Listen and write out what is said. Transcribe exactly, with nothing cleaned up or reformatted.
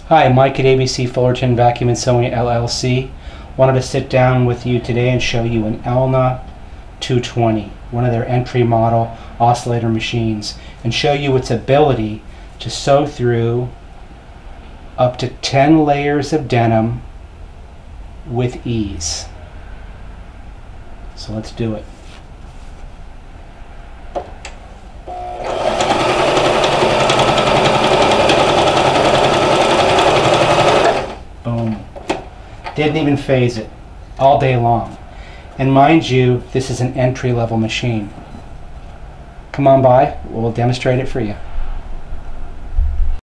Hi, Mike at A B C Fullerton Vacuum and Sewing L L C. Wanted to sit down with you today and show you an Elna two twenty, one of their entry model oscillator machines, and show you its ability to sew through up to ten layers of denim with ease. So let's do it. Boom. Didn't even phase it all day long. And mind you, this is an entry-level machine. Come on by, we'll demonstrate it for you.